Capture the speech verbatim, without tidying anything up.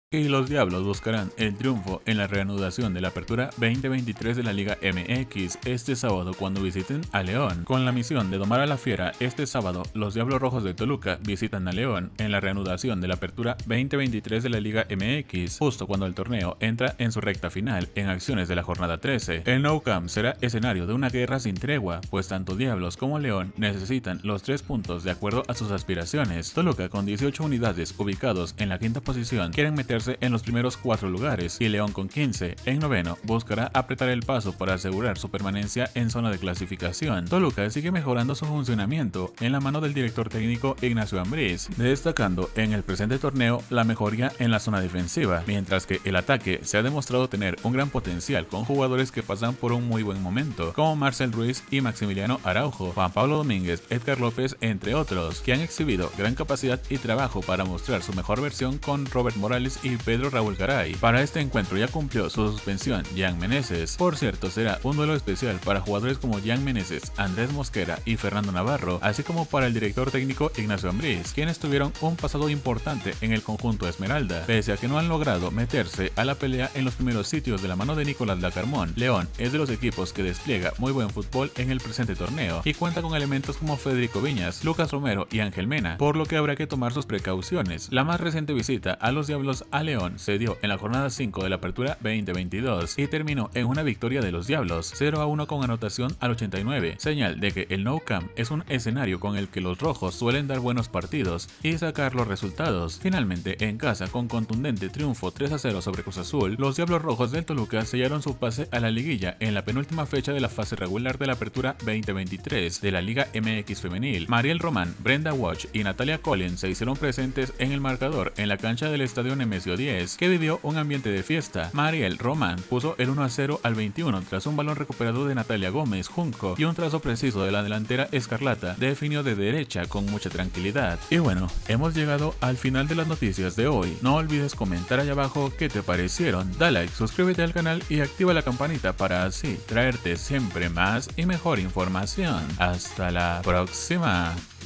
Y los Diablos buscarán el triunfo en la reanudación de la Apertura veinte veintitrés de la Liga M X este sábado cuando visiten a León. Con la misión de domar a la Fiera, este sábado los Diablos Rojos de Toluca visitan a León en la reanudación de la Apertura veinte veintitrés de la Liga M X, justo cuando el torneo entra en su recta final en acciones de la jornada trece. El Nou Camp será escenario de una guerra sin tregua, pues tanto Diablos como León necesitan los tres puntos de acuerdo a sus aspiraciones. Toluca, con dieciocho unidades ubicados en la quinta posición, quieren meterse en los primeros cuatro lugares, y León, con quince en noveno, buscará apretar el paso para asegurar su permanencia en zona de clasificación. Toluca sigue mejorando su funcionamiento en la mano del director técnico Ignacio Ambriz, destacando en el presente torneo la mejoría en la zona defensiva, mientras que el ataque se ha demostrado tener un gran potencial con jugadores que pasan por un muy buen momento, como Marcel Ruiz y Maximiliano Araujo, Juan Pablo Domínguez, Edgar López, entre otros, que han exhibido gran capacidad y trabajo para mostrar su mejor versión con Robert Morales y Pedro Raúl Garay. Para este encuentro ya cumplió su suspensión Jan Meneses. Por cierto, será un duelo especial para jugadores como Jan Meneses, Andrés Mosquera y Fernando Navarro, así como para el director técnico Ignacio Ambriz, quienes tuvieron un pasado importante en el conjunto Esmeralda. Pese a que no han logrado meterse a la pelea en los primeros sitios de la mano de Nicolás Lacarmón, León es de los equipos que despliega muy buen fútbol en el presente torneo y cuenta con elementos como Federico Viñas, Lucas Romero y Ángel Mena, por lo que habrá que tomar sus precauciones. La más reciente visita a los Diablos a León se dio en la jornada cinco de la Apertura veinte veintidós y terminó en una victoria de los Diablos cero a uno con anotación al ochenta y nueve, señal de que el Nou Camp es un escenario con el que los rojos suelen dar buenos partidos y sacar los resultados. Finalmente, en casa, con contundente triunfo tres a cero sobre Cruz Azul, los Diablos Rojos del Toluca sellaron su pase a la liguilla en la penúltima fecha de la fase regular de la Apertura veinte veintitrés de la Liga M X Femenil. Mariel Román, Brenda Watch y Natalia Collins se hicieron presentes en el marcador en la cancha del Estadio Nemesio diez, que vivió un ambiente de fiesta. Mariel Román puso el uno a cero al veintiuno tras un balón recuperado de Natalia Gómez Junco, y un trazo preciso de la delantera escarlata definió de derecha con mucha tranquilidad. Y bueno, hemos llegado al final de las noticias de hoy. No olvides comentar allá abajo qué te parecieron, da like, suscríbete al canal y activa la campanita para así traerte siempre más y mejor información. Hasta la próxima.